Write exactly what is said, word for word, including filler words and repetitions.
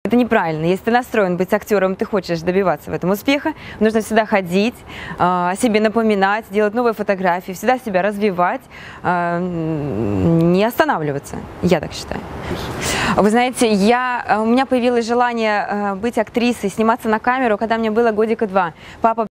Это неправильно. Если ты настроен быть актером, ты хочешь добиваться в этом успеха, нужно всегда ходить, о себе напоминать, делать новые фотографии, всегда себя развивать, не останавливаться. Я так считаю. Вы знаете, я, у меня появилось желание быть актрисой, сниматься на камеру, когда мне было годика два. Папа